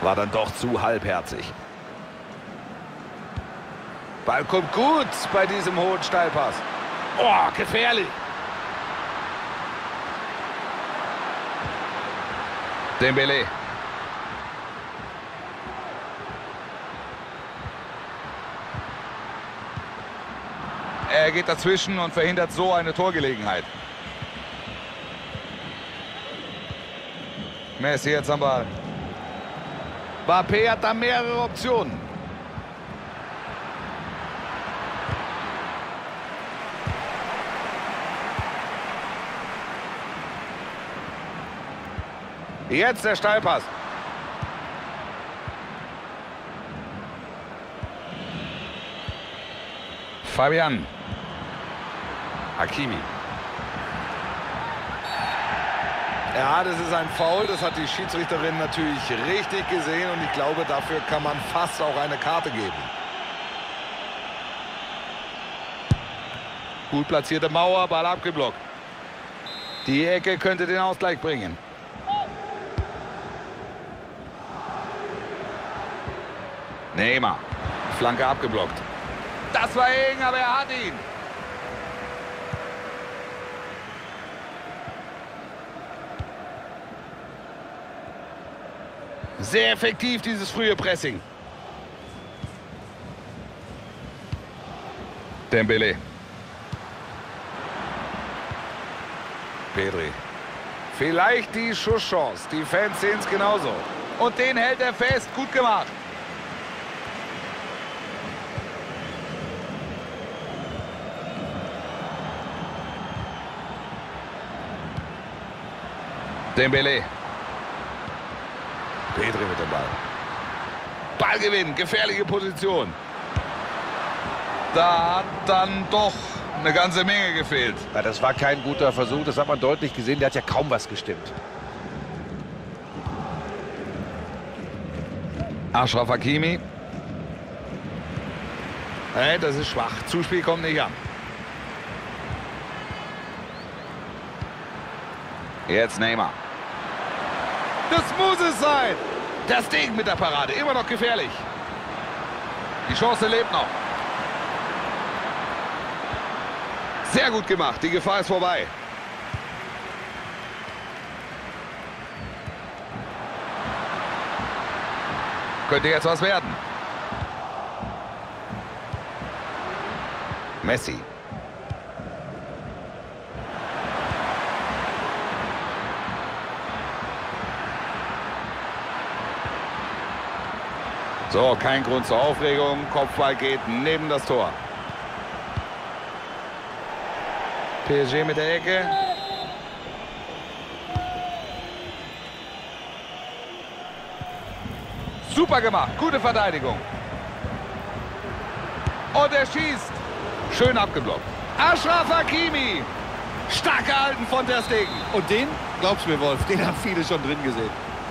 War dann doch zu halbherzig. Ball kommt gut bei diesem hohen Steilpass. Oh, gefährlich. Dembélé. Er geht dazwischen und verhindert so eine Torgelegenheit. Messi jetzt am Ball. Mbappé hat da mehrere Optionen. Jetzt der Steilpass. Fabian. Hakimi. Ja, das ist ein Foul. Das hat die Schiedsrichterin natürlich richtig gesehen. Und ich glaube, dafür kann man fast auch eine Karte geben. Gut platzierte Mauer, Ball abgeblockt. Die Ecke könnte den Ausgleich bringen. Neymar. Flanke abgeblockt. Das war eng, aber er hat ihn. Sehr effektiv, dieses frühe Pressing. Dembélé. Pedri. Vielleicht die Schusschance. Die Fans sehen es genauso. Und den hält er fest. Gut gemacht. Dembélé. Pedri mit dem Ball. Ballgewinn, gefährliche Position. Da hat dann doch eine ganze Menge gefehlt. Ja, das war kein guter Versuch, das hat man deutlich gesehen. Der hat ja kaum was gestimmt. Achraf Hakimi. Hey, das ist schwach. Zuspiel kommt nicht an. Jetzt Neymar. Das muss es sein. Das Ding mit der Parade. Immer noch gefährlich. Die Chance lebt noch. Sehr gut gemacht. Die Gefahr ist vorbei. Könnte jetzt was werden. Messi. So, kein Grund zur Aufregung. Kopfball geht neben das Tor. PSG mit der Ecke. Super gemacht. Gute Verteidigung. Und er schießt. Schön abgeblockt. Achraf Hakimi. Stark gehalten von der Stegen. Und den, glaubst mir, Wolf, den haben viele schon drin gesehen.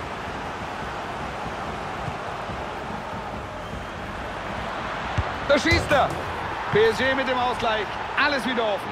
Da schießt er. PSG mit dem Ausgleich. Alles wieder offen.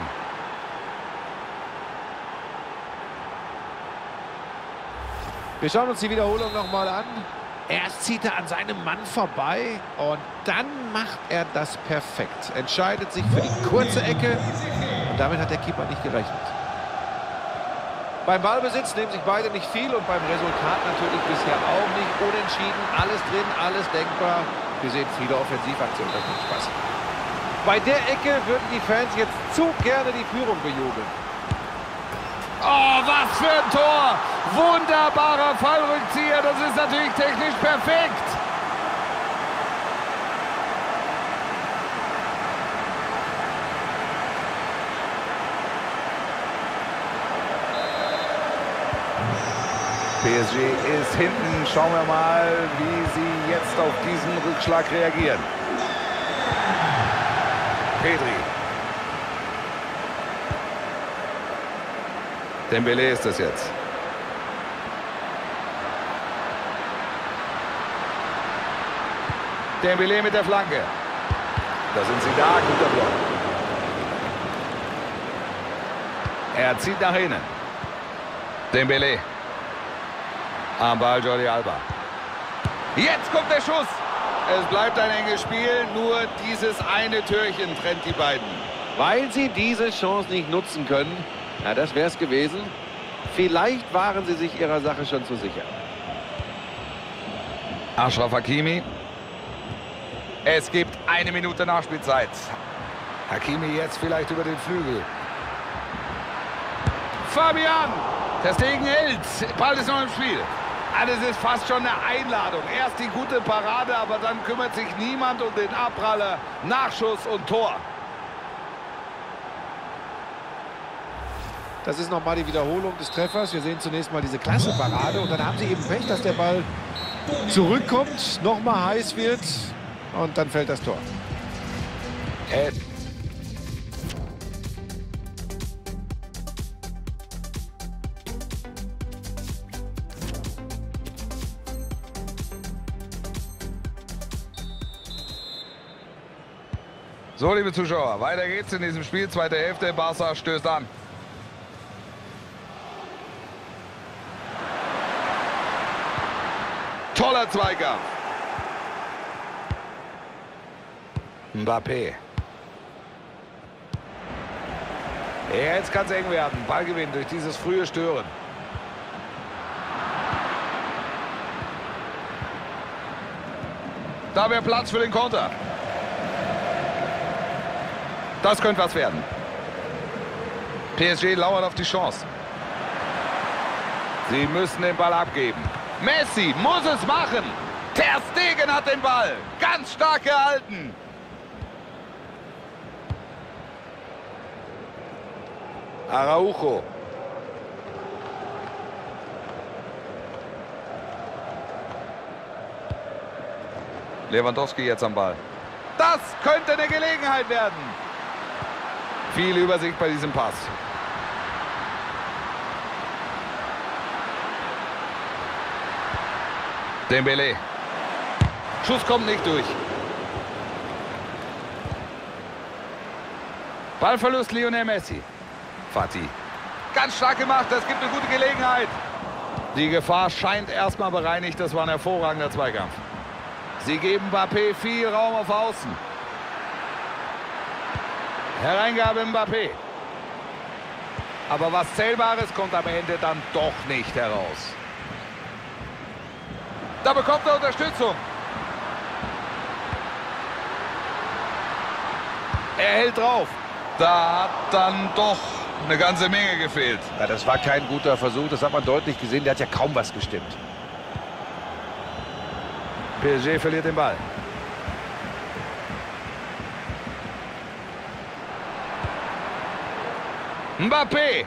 Wir schauen uns die Wiederholung nochmal an. Erst zieht er an seinem Mann vorbei und dann macht er das perfekt. Entscheidet sich für die kurze Ecke und damit hat der Keeper nicht gerechnet. Beim Ballbesitz nehmen sich beide nicht viel und beim Resultat natürlich bisher auch nicht. Unentschieden, alles drin, alles denkbar. Wir sehen viele Offensivaktionen, das macht Spaß. Bei der Ecke würden die Fans jetzt zu gerne die Führung bejubeln. Oh, was für ein Tor! Wunderbarer Fallrückzieher, das ist natürlich technisch perfekt. PSG ist hinten. Schauen wir mal, wie sie jetzt auf diesen Rückschlag reagieren. Pedri. Dembélé ist das jetzt. Dembélé mit der Flanke. Da sind sie da, guter Block. Er zieht nach innen. Dembélé. Am Ball Jordi Alba. Jetzt kommt der Schuss. Es bleibt ein enges Spiel, nur dieses eine Türchen trennt die beiden. Weil sie diese Chance nicht nutzen können, ja, das wäre es gewesen. Vielleicht waren sie sich ihrer Sache schon zu sicher. Achraf Hakimi. Es gibt 1 Minute Nachspielzeit. Hakimi jetzt vielleicht über den Flügel. Fabian. Ter Stegen hält. Ball ist noch im Spiel. Alles ist fast schon eine Einladung. Erst die gute Parade, aber dann kümmert sich niemand um den Abpraller. Nachschuss und Tor. Das ist nochmal die Wiederholung des Treffers. Wir sehen zunächst mal diese klasse Parade und dann haben sie eben Pech, dass der Ball zurückkommt, nochmal heiß wird und dann fällt das Tor. So, liebe Zuschauer, weiter geht's in diesem Spiel. Zweite Hälfte, Barca stößt an. Toller Zweikampf. Mbappé. Ja, jetzt kann es eng werden. Ballgewinn durch dieses frühe Stören. Da wäre Platz für den Konter. Das könnte was werden. PSG lauert auf die Chance. Sie müssen den Ball abgeben. Messi muss es machen. Ter Stegen hat den Ball. Ganz stark gehalten. Araujo. Lewandowski jetzt am Ball. Das könnte eine Gelegenheit werden. Viel Übersicht bei diesem Pass. Dembélé. Schuss kommt nicht durch. Ballverlust Lionel Messi. Fati. Ganz stark gemacht, das gibt eine gute Gelegenheit. Die Gefahr scheint erstmal bereinigt, das war ein hervorragender Zweikampf. Sie geben Mbappé viel Raum auf Außen. Hereingabe Mbappé. Aber was Zählbares kommt am Ende dann doch nicht heraus. Da bekommt er Unterstützung. Er hält drauf. Da hat dann doch eine ganze Menge gefehlt. Ja, das war kein guter Versuch, das hat man deutlich gesehen. Der hat ja kaum was gestimmt. PSG verliert den Ball. Mbappé.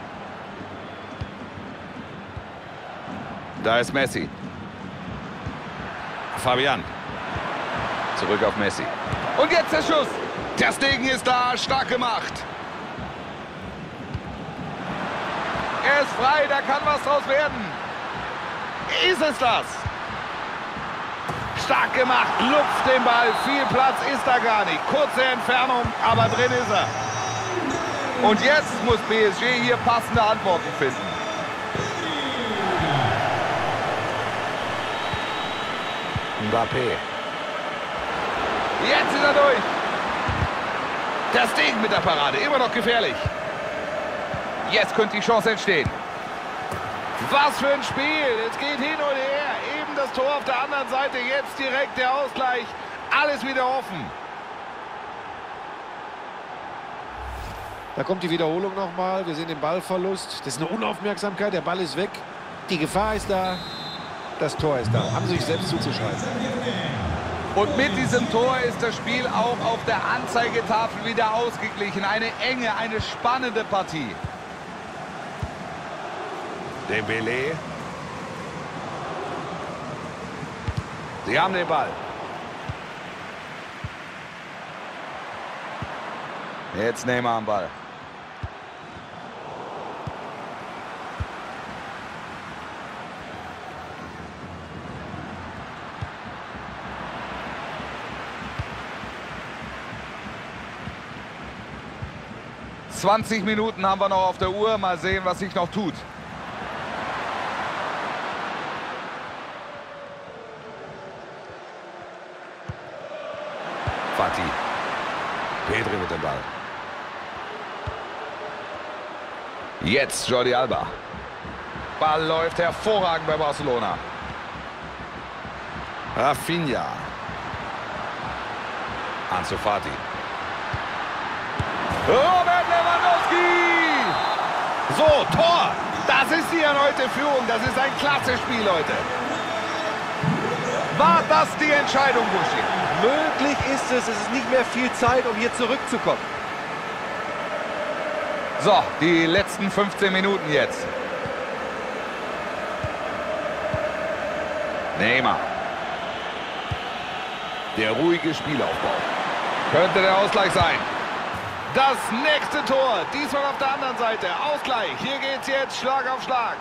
Da ist Messi. Fabian. Zurück auf Messi. Und jetzt der Schuss. Ter Stegen ist da. Stark gemacht. Er ist frei. Da kann was draus werden. Ist es das? Stark gemacht. Lupft den Ball. Viel Platz ist da gar nicht. Kurze Entfernung, aber drin ist er. Und jetzt muss PSG hier passende Antworten finden. Mbappé. Jetzt ist er durch. Ter Stegen mit der Parade. Immer noch gefährlich. Jetzt könnte die Chance entstehen. Was für ein Spiel. Es geht hin und her. Eben das Tor auf der anderen Seite. Jetzt direkt der Ausgleich. Alles wieder offen. Da kommt die Wiederholung nochmal. Wir sehen den Ballverlust. Das ist eine Unaufmerksamkeit. Der Ball ist weg. Die Gefahr ist da. Das Tor ist da. Haben sie sich selbst zuzuschreiben. Und mit diesem Tor ist das Spiel auch auf der Anzeigetafel wieder ausgeglichen. Eine enge, eine spannende Partie. Dembélé. Sie haben den Ball. Jetzt Neymar am Ball. ...20 Minuten haben wir noch auf der Uhr. Mal sehen, was sich noch tut. Fati. Pedri mit dem Ball. Jetzt Jordi Alba. Ball läuft hervorragend bei Barcelona. Rafinha. Ansu Fati. Robert Lewandowski! So, Tor! Das ist die erneute Führung. Das ist ein klasse Spiel, Leute. War das die Entscheidung, Buschi? Möglich ist es. Es ist nicht mehr viel Zeit, um hier zurückzukommen. So, die letzten 15 Minuten jetzt. Neymar. Der ruhige Spielaufbau. Könnte der Ausgleich sein. Das nächste Tor. Diesmal auf der anderen Seite. Ausgleich. Hier geht's jetzt Schlag auf Schlag.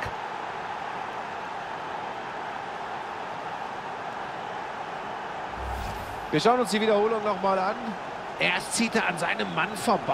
Wir schauen uns die Wiederholung nochmal an. Erst zieht er an seinem Mann vorbei.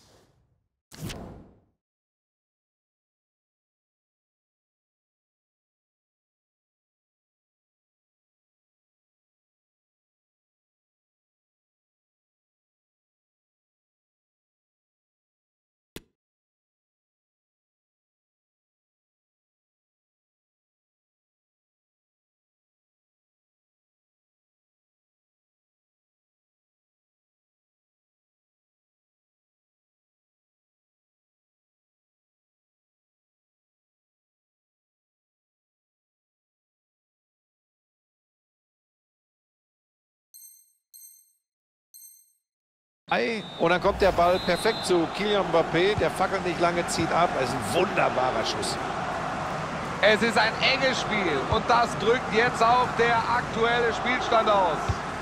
Und dann kommt der Ball perfekt zu Kylian Mbappé. Der fackelt nicht lange, zieht ab. Es ist ein wunderbarer Schuss. Es ist ein enges Spiel und das drückt jetzt auch der aktuelle Spielstand aus.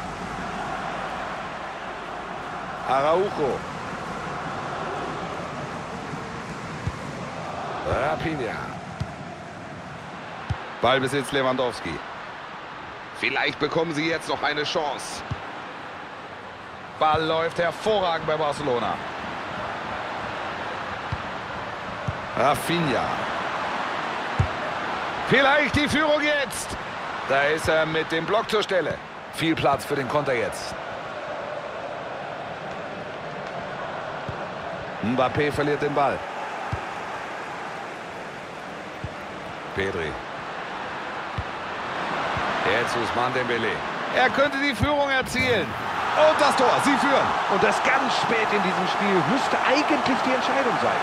Araujo. Rafinha. Ballbesitz Lewandowski. Vielleicht bekommen sie jetzt noch eine Chance. Ball läuft hervorragend bei Barcelona. Rafinha. Vielleicht die Führung jetzt. Da ist er mit dem Block zur Stelle. Viel Platz für den Konter jetzt. Mbappé verliert den Ball. Pedri. Jetzt Ousmane Dembélé. Er könnte die Führung erzielen. Und das Tor, sie führen. Und das ganz spät in diesem Spiel müsste eigentlich die Entscheidung sein.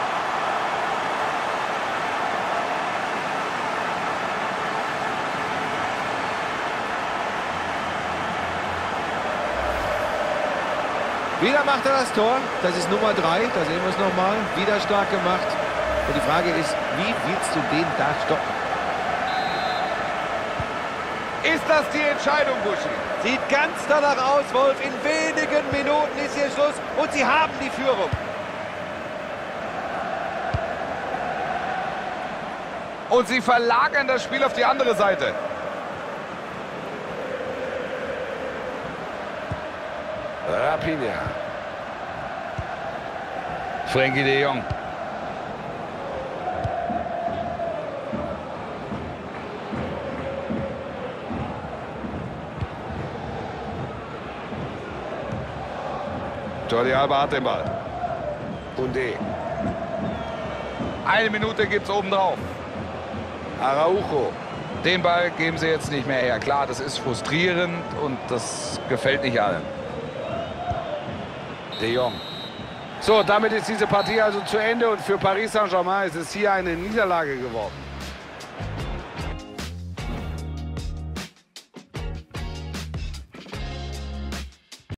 Wieder macht er das Tor. Das ist Nummer 3. Da sehen wir es nochmal. Wieder stark gemacht. Und die Frage ist, wie willst du den da stoppen? Ist das die Entscheidung, Buschi? Sieht ganz danach aus, Wolf. In wenigen Minuten ist hier Schluss und sie haben die Führung. Und sie verlagern das Spiel auf die andere Seite. Rafinha. Frenkie de Jong. Jordi Alba hat den Ball. Koundé. Eine Minute gibt's obendrauf. Araujo. Den Ball geben sie jetzt nicht mehr her. Klar, das ist frustrierend und das gefällt nicht allen. De Jong. So, damit ist diese Partie also zu Ende und für Paris Saint-Germain ist es hier eine Niederlage geworden.